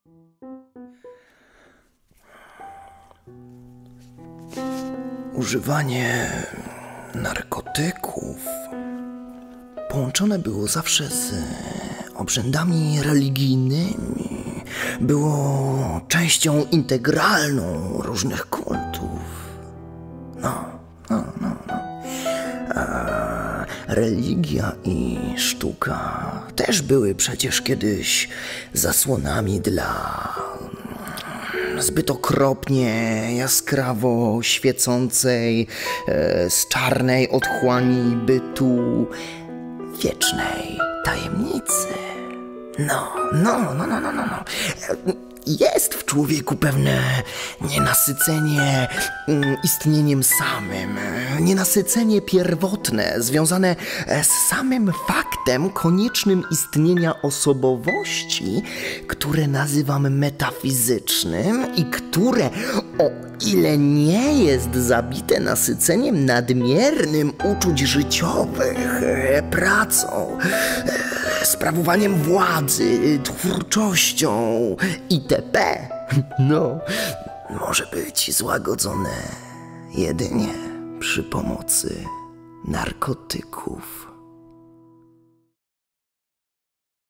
Używanie narkotyków połączone było zawsze z obrzędami religijnymi. Było częścią integralną różnych kultów. A religia i sztuka też były przecież kiedyś zasłonami dla zbyt okropnie, jaskrawo świecącej, z czarnej otchłani bytu wiecznej tajemnicy. No. Jest w człowieku pewne nienasycenie istnieniem samym, nienasycenie pierwotne, związane z samym faktem koniecznym istnienia osobowości, które nazywam metafizycznym i które, o ile nie jest zabite nasyceniem nadmiernym uczuć życiowych, pracą, sprawowaniem władzy, twórczością itp., może być złagodzone jedynie przy pomocy narkotyków.